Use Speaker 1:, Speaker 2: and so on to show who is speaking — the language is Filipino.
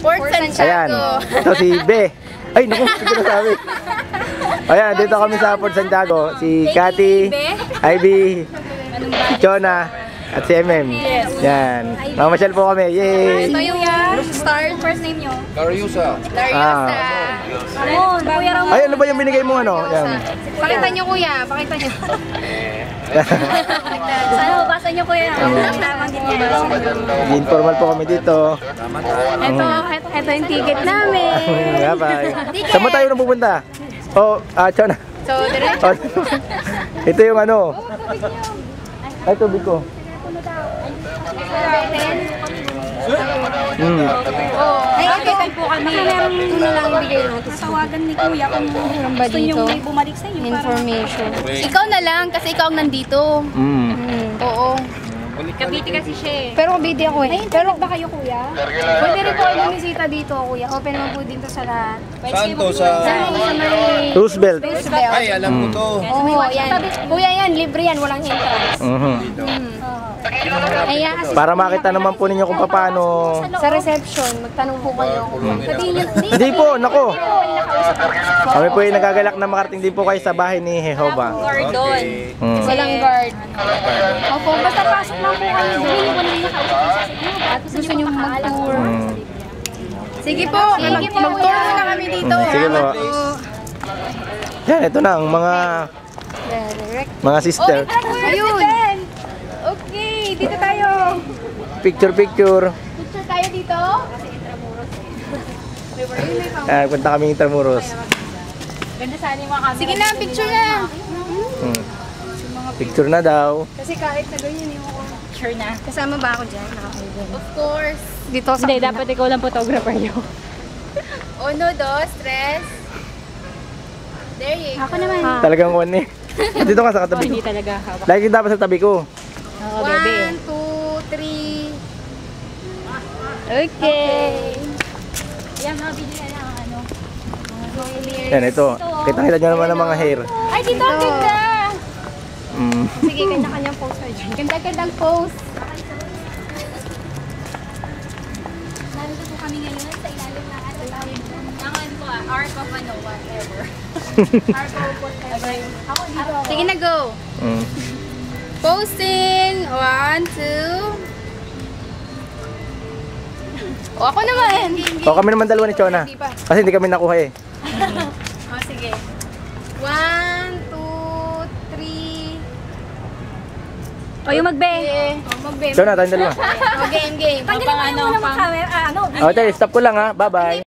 Speaker 1: Port Santiago.
Speaker 2: Ayan. Ito si Be. Ay, naku, hindi ko nasabi. Ayan, dito kami sa Port Santiago. Si Cathy, Ivy, si Chona, at si MM. Yan. Mamasyal po kami. Yay!
Speaker 1: Ito yung start. First name nyo?
Speaker 3: Dariusa.
Speaker 1: Dariusa.
Speaker 4: Ramon, Kuya Ramon.
Speaker 2: Ay, ano ba yung binigay mo ano? Yan.
Speaker 1: Pakita nyo kuya, pakita nyo.
Speaker 4: Sana mabasa niyo Kuya Ramon.
Speaker 2: Informal po kami dito.
Speaker 1: Ito yung ticket namin.
Speaker 2: Bye-bye. Saan mo tayo nang pupunta? Oh, Chona.
Speaker 1: So, diretso.
Speaker 2: Ito yung ano. Ay, tubig ko.
Speaker 1: Ay, okay po kami. Ito na lang ibigay natin.
Speaker 4: Tawagan ni Kuya kung gusto niyo may bumalik sa inyo.
Speaker 1: Information. Ikaw na lang kasi ikaw ang nandito. Oo.
Speaker 4: Cavite kasi siya eh.
Speaker 1: Pero Cavite ako eh.
Speaker 4: Pero ba kayo Kuya?
Speaker 1: Pwede rin po kayo bumisita dito, kuya. Open naman po dito sa lahat.
Speaker 3: Saan to? Sa...
Speaker 1: Sa may
Speaker 2: Roosevelt.
Speaker 1: Roosevelt.
Speaker 3: Ay, alam ko to.
Speaker 1: Oo, yan. Kuya yan, libre yan, walang entrance. Ayan.
Speaker 2: Para makita naman po ninyo kung paano.
Speaker 1: Sa reception, magtanong po kayo. Sabihin nyo,
Speaker 2: Hindi po, nako. Kami po yung nagagalak na makarating din po kayo sa bahay ni Jehovah.
Speaker 4: Gordon.
Speaker 1: walang guard.
Speaker 4: Opo, basta pasok lang po kayo. Hindi nyo walang nakausap sa inyo. At gusto nyo mag-tour.
Speaker 1: Sige po, mag-tour muna kami dito.
Speaker 2: Sige po. Yan, ito na ang mga sister.
Speaker 1: Ayun.
Speaker 4: Okay, dito tayo.
Speaker 2: Picture.
Speaker 1: Picture tayo dito.
Speaker 2: Punta kami Intramuros.
Speaker 4: Ganda sana yung mga camera.
Speaker 1: Sige na, picture na.
Speaker 2: Picture na daw.
Speaker 1: Kasi kahit na ganyan yung
Speaker 4: Sure na.
Speaker 1: kasama ba ako dyan? Of course. Dito sa
Speaker 4: Hindi, dapat ikaw lang photographer nyo.
Speaker 1: 1, 2, 3. There you go.
Speaker 4: Ako naman.
Speaker 2: Talagang one eh. Dito ka sa katabi ko.
Speaker 4: Hindi talaga hawak.
Speaker 2: Lagi dapat sa tabi ko.
Speaker 4: Oo, bebe.
Speaker 1: 1, 2, 3.
Speaker 4: Okay. Yan, mga video na lang ano.
Speaker 2: Yan, ito. Kita-kita nyo naman ang mga hair.
Speaker 4: Ay, dito ang ganda!
Speaker 1: Sige, kanya-kanyang pose na dyan. Ganda-gandang pose.
Speaker 4: Nandito po kami ngayon sa ilalim ng ano po, Ark of ano, whatever. Ark of whatever. Ako dito.
Speaker 1: Sige na, go. Posing. 1, 2. O, ako naman.
Speaker 2: O, kami naman dalawa ni Chona. Kasi hindi kami nakuha eh.
Speaker 1: O, sige. 1, 2, 3.
Speaker 4: O, yung magbe.
Speaker 1: Mag-bem.
Speaker 2: Chona, tayong dalawa.
Speaker 1: O, game.
Speaker 4: Tanggalin mo yung muna mga camera. Ano?
Speaker 2: O, tayo, stop ko lang ha. Bye-bye.